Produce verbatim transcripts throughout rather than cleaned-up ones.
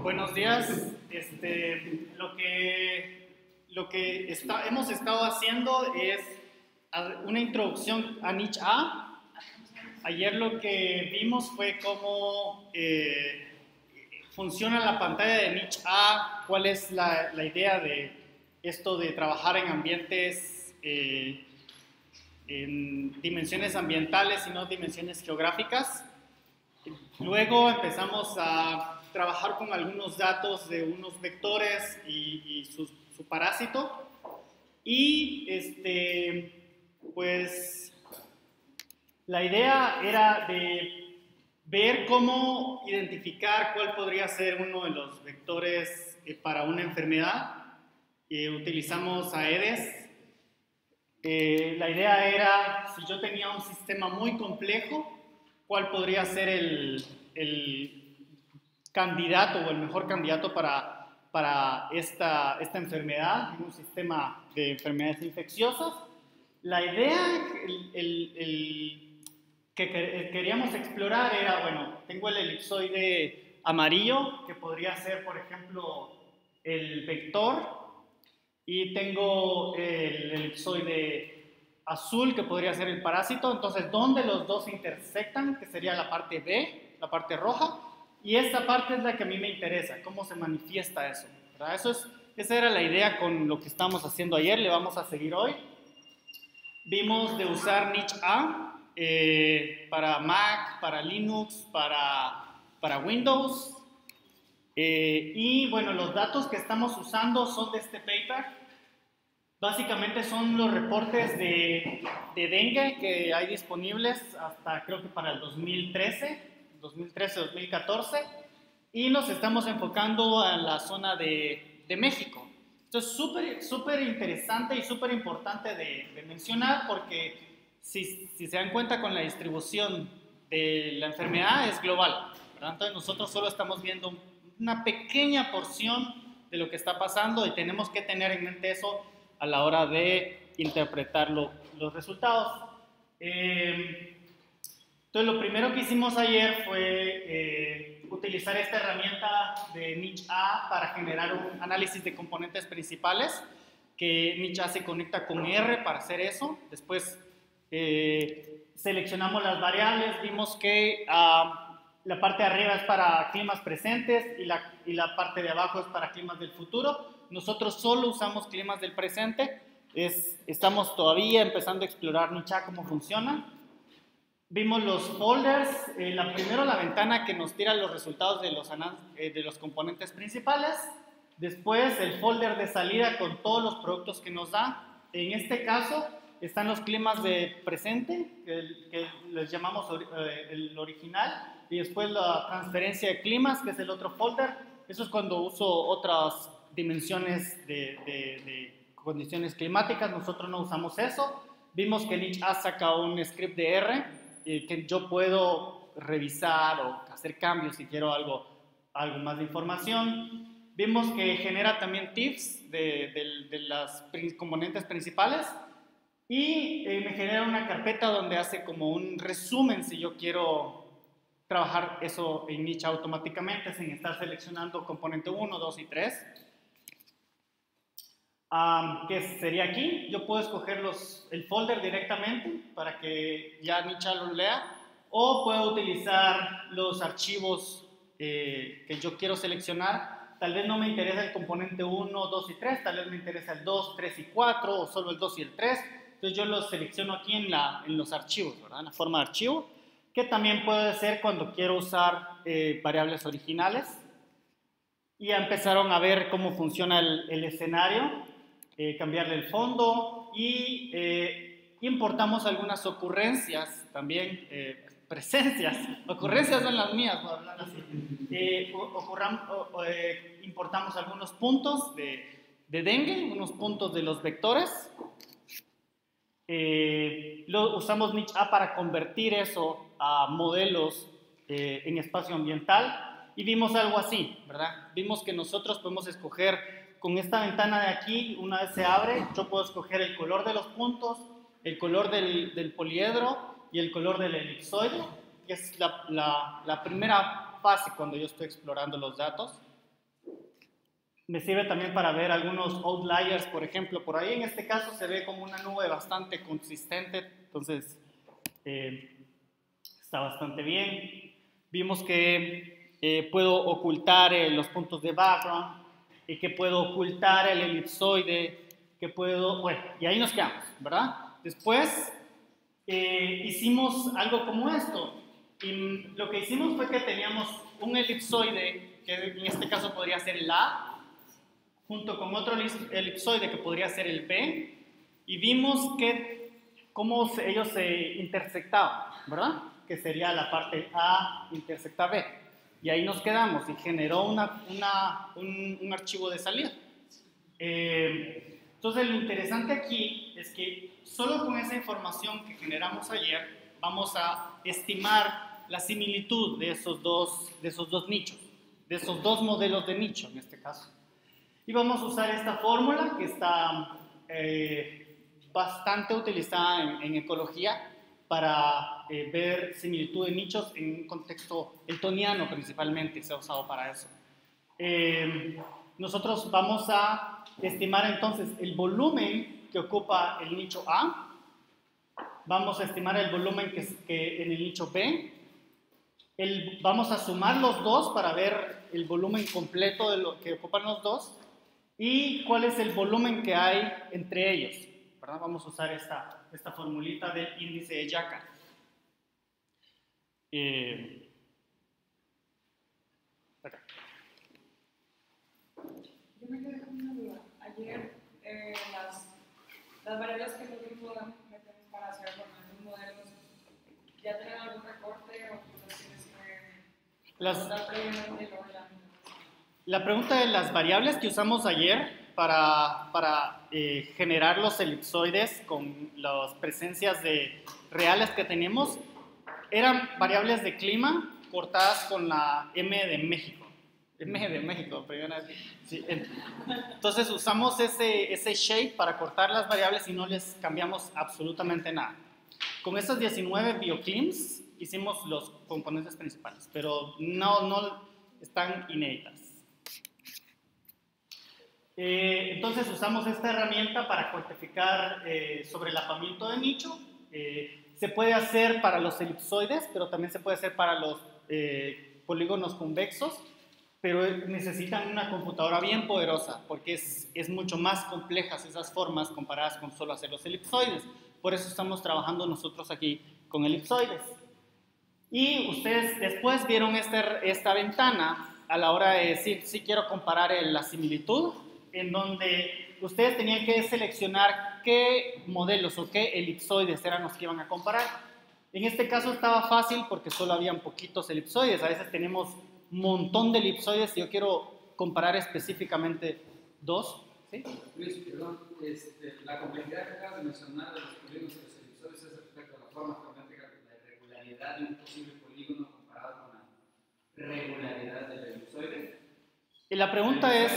Buenos días. Este, lo que, lo que está, hemos estado haciendo es una introducción a Niche A. Ayer lo que vimos fue cómo eh, funciona la pantalla de Niche A, cuál es la, la idea de esto de trabajar en ambientes, eh, en dimensiones ambientales y no dimensiones geográficas. Luego empezamos a trabajar con algunos datos de unos vectores y, y su, su parásito. Y este, pues la idea era de ver cómo identificar cuál podría ser uno de los vectores eh, para una enfermedad. Eh, utilizamos Aedes. Eh, la idea era, si yo tenía un sistema muy complejo, cuál podría ser el, el candidato o el mejor candidato para, para esta, esta enfermedad en un sistema de enfermedades infecciosas. La idea el, el, el que queríamos explorar era, bueno, tengo el elipsoide amarillo, que podría ser, por ejemplo, el vector, y tengo el elipsoide azul, que podría ser el parásito. Entonces, ¿dónde los dos intersectan? Que sería la parte B, la parte roja. Y esta parte es la que a mí me interesa, cómo se manifiesta eso, ¿verdad? Eso es, esa era la idea con lo que estábamos haciendo ayer, le vamos a seguir hoy. Vimos de usar Niche A eh, para Mac, para Linux, para, para Windows. Eh, y bueno, los datos que estamos usando son de este paper. Básicamente son los reportes de, de dengue que hay disponibles hasta creo que para el dos mil trece, dos mil trece, dos mil catorce, y nos estamos enfocando en la zona de, de México. Esto es súper súper interesante y súper importante de, de mencionar porque si, si se dan cuenta con la distribución de la enfermedad es global, ¿verdad? Entonces nosotros solo estamos viendo una pequeña porción de lo que está pasando y tenemos que tener en mente eso a la hora de interpretar lo, los resultados. Eh, entonces, lo primero que hicimos ayer fue eh, utilizar esta herramienta de Niche A para generar un análisis de componentes principales, que Niche A se conecta con R para hacer eso. Después eh, seleccionamos las variables, vimos que uh, la parte de arriba es para climas presentes y la, y la parte de abajo es para climas del futuro. Nosotros solo usamos climas del presente, es, estamos todavía empezando a explorar Niche A cómo funciona. Vimos los folders, eh, la, primero la ventana que nos tira los resultados de los, eh, de los componentes principales, después el folder de salida con todos los productos que nos da. En este caso están los climas de presente, que, que les llamamos or, eh, el original, y después la transferencia de climas, que es el otro folder. Eso es cuando uso otras dimensiones de, de, de condiciones climáticas, nosotros no usamos eso. Vimos que Niche A saca un script de R eh, que yo puedo revisar o hacer cambios si quiero algo, algo más de información. Vimos que genera también T I Fs de, de, de las componentes principales y eh, me genera una carpeta donde hace como un resumen si yo quiero trabajar eso en Niche automáticamente sin estar seleccionando componente uno, dos y tres. Um, que sería aquí, yo puedo escoger los, el folder directamente para que ya Niche A lo lea, o puedo utilizar los archivos eh, que yo quiero seleccionar. Tal vez no me interesa el componente uno, dos y tres, tal vez me interesa el dos, tres y cuatro, o solo el dos y el tres. Entonces yo los selecciono aquí en, la, en los archivos, ¿verdad? En la forma de archivo, que también puede ser cuando quiero usar eh, variables originales. Y ya empezaron a ver cómo funciona el, el escenario. Eh, cambiarle el fondo y eh, importamos algunas ocurrencias también, eh, presencias, ocurrencias son las mías, por hablar así. Eh, ocurram, o, eh, importamos algunos puntos de, de dengue, unos puntos de los vectores. Eh, lo, usamos Niche A para convertir eso a modelos eh, en espacio ambiental y vimos algo así, ¿verdad? Vimos que nosotros podemos escoger con esta ventana de aquí, una vez se abre, yo puedo escoger el color de los puntos, el color del, del poliedro y el color del elipsoide, que es la, la, la primera fase cuando yo estoy explorando los datos. Me sirve también para ver algunos outliers, por ejemplo. Por ahí en este caso se ve como una nube bastante consistente, entonces eh, está bastante bien. Vimos que eh, puedo ocultar eh, los puntos de background y que puedo ocultar el elipsoide, que puedo... Bueno, y ahí nos quedamos, ¿verdad? Después eh, hicimos algo como esto. Y lo que hicimos fue que teníamos un elipsoide, que en este caso podría ser el A, junto con otro elipsoide que podría ser el B, y vimos que cómo se, ellos se intersectaban, ¿verdad? Que sería la parte A intersecta B. Y ahí nos quedamos y generó una, una, un, un archivo de salida. Eh, entonces lo interesante aquí es que solo con esa información que generamos ayer vamos a estimar la similitud de esos dos, de esos dos nichos, de esos dos modelos de nicho en este caso. Y vamos a usar esta fórmula que está eh, bastante utilizada en, en ecología para eh, ver similitud de nichos en un contexto eltoniano principalmente, se ha usado para eso. Eh, nosotros vamos a estimar entonces el volumen que ocupa el nicho A, vamos a estimar el volumen que, que en el nicho B, el, vamos a sumar los dos para ver el volumen completo de lo que ocupan los dos y cuál es el volumen que hay entre ellos, ¿verdad? Vamos a usar esta, esta formulita del índice de Jaccard. Eh, okay. Yo me quedé con una duda. Ayer eh, las, las variables que nosotros metemos para hacer los modelos, ¿ya tienen algún recorte o tú las tienes que las, previamente y luego ya? La pregunta de las variables que usamos ayer para, para eh, generar los elipsoides con las presencias de, reales que tenemos eran variables de clima cortadas con la M de México. M de México, primera vez. Sí. Entonces usamos ese, ese shape para cortar las variables y no les cambiamos absolutamente nada. Con esas diecinueve bioclims hicimos los componentes principales, pero no, no están inéditas. Eh, entonces usamos esta herramienta para cuantificar eh, sobrelapamiento de nicho. Eh, se puede hacer para los elipsoides, pero también se puede hacer para los eh, polígonos convexos, pero necesitan una computadora bien poderosa porque es, es mucho más complejas esas formas comparadas con solo hacer los elipsoides. Por eso estamos trabajando nosotros aquí con elipsoides. Y ustedes después vieron esta, esta ventana a la hora de decir si quiero comparar la similitud, en donde ustedes tenían que seleccionar qué modelos o qué elipsoides eran los que iban a comparar. En este caso estaba fácil porque solo habían poquitos elipsoides. A veces tenemos un montón de elipsoides y yo quiero comparar específicamente dos. ¿Sí? Luis, perdón, este, la complejidad que acabas de mencionar de los polígonos y los elipsoides es respecto a la forma geométrica, la regularidad de un posible polígono comparado con la regularidad del elipsoide. Y la pregunta es,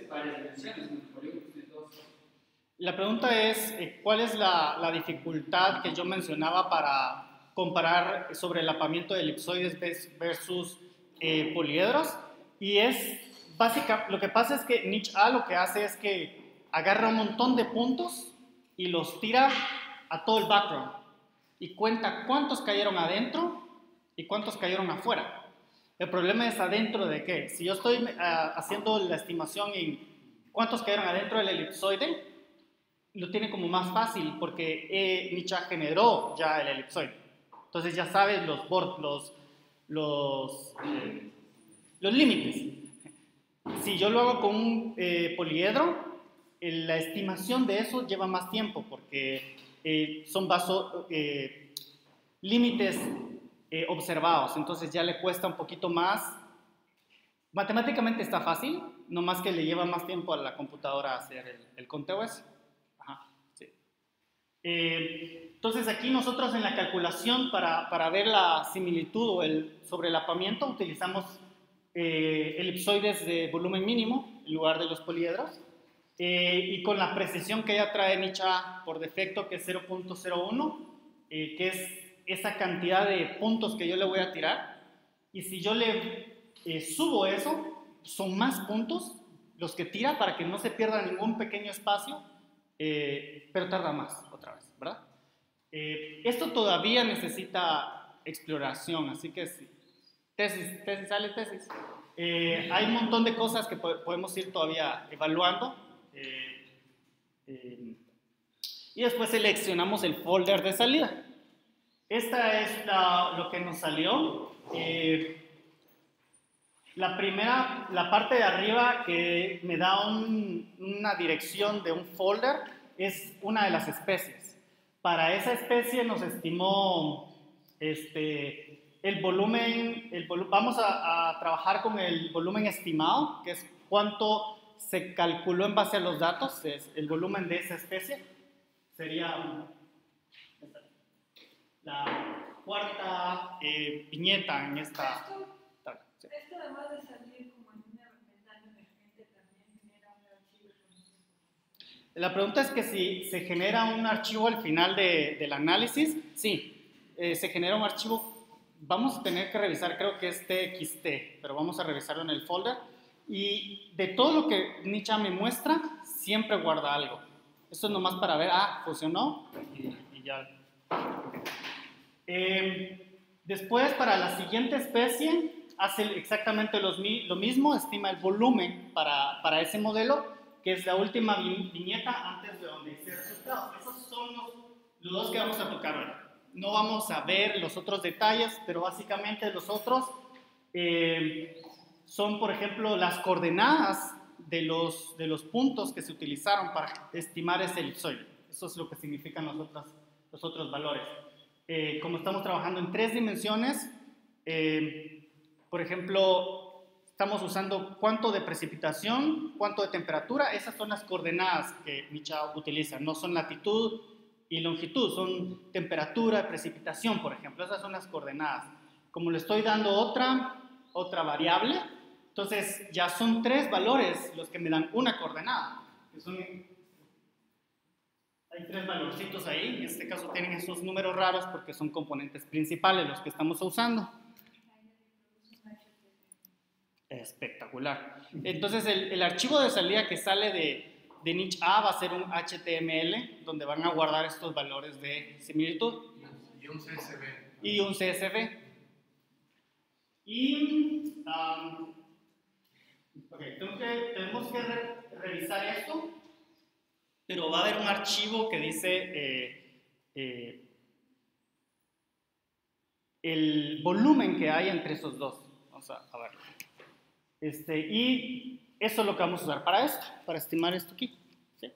la pregunta es ¿cuál es la, la dificultad que yo mencionaba para comparar sobrelapamiento de elipsoides versus eh, poliedros? Y es básica, lo que pasa es que niche A lo que hace es que agarra un montón de puntos y los tira a todo el background y cuenta cuántos cayeron adentro y cuántos cayeron afuera. El problema es adentro de qué. Si yo estoy uh, haciendo la estimación en cuántos cayeron adentro del elipsoide, lo tiene como más fácil porque eh, niche A generó ya el elipsoide. Entonces ya sabes los los, los, eh, los límites. Si yo lo hago con un eh, poliedro, eh, la estimación de eso lleva más tiempo porque eh, son vaso, eh, límites eh, observados, entonces ya le cuesta un poquito más. Matemáticamente está fácil, no más que le lleva más tiempo a la computadora hacer el, el conteo ese. Ajá, sí. Eh, entonces aquí nosotros en la calculación para, para ver la similitud o el sobrelapamiento utilizamos eh, elipsoides de volumen mínimo en lugar de los poliedros eh, y con la precisión que ya trae niche A por defecto, que es cero punto cero uno, eh, que es esa cantidad de puntos que yo le voy a tirar, y si yo le eh, subo eso, son más puntos, los que tira para que no se pierda ningún pequeño espacio, eh, pero tarda más otra vez, ¿verdad? Eh, esto todavía necesita exploración, así que sí. Tesis, tesis, sale tesis. Eh, hay un montón de cosas que po podemos ir todavía evaluando. Eh, eh, y después seleccionamos el folder de salida. Esta es la, lo que nos salió. Eh, la primera, la parte de arriba que me da un, una dirección de un folder es una de las especies. Para esa especie nos estimó este, el volumen, el volu vamos a, a trabajar con el volumen estimado, que es cuánto se calculó en base a los datos, es el volumen de esa especie. Sería la cuarta eh, viñeta en esta. Esto, tabla, sí. esto además de salir como en una ventana emergente también genera un archivo. La pregunta es que si se genera un archivo al final de, del análisis. Sí, eh, se genera un archivo. Vamos a tener que revisar, creo que es T X T, pero vamos a revisarlo en el folder. Y de todo lo que Nicha me muestra, siempre guarda algo. Esto es nomás para ver, ah, funcionó y, y ya. Eh, después, para la siguiente especie, hace exactamente los, lo mismo, estima el volumen para, para ese modelo, que es la última vi viñeta antes de donde dice resultados. Esos son los, los dos que vamos a tocar hoy. No vamos a ver los otros detalles, pero básicamente los otros eh, son, por ejemplo, las coordenadas de los, de los puntos que se utilizaron para estimar ese elipsoide. Eso es lo que significan los otros, los otros valores. Eh, como estamos trabajando en tres dimensiones, eh, por ejemplo, estamos usando cuánto de precipitación, cuánto de temperatura. Esas son las coordenadas que Nicha utiliza, no son latitud y longitud, son temperatura, precipitación, por ejemplo. Esas son las coordenadas. Como le estoy dando otra, otra variable, entonces ya son tres valores los que me dan una coordenada, que son... Hay tres valorcitos ahí, en este caso tienen esos números raros porque son componentes principales los que estamos usando. Espectacular. Entonces el, el archivo de salida que sale de, de niche A va a ser un H T M L donde van a guardar estos valores de similitud. Y un C S V. Y un C S V. Y um, okay, tengo que, tenemos que re, revisar esto. Pero va a haber un archivo que dice eh, eh, el volumen que hay entre esos dos. Vamos a, a ver. Este, y eso es lo que vamos a usar para esto, para estimar esto aquí. ¿Sí?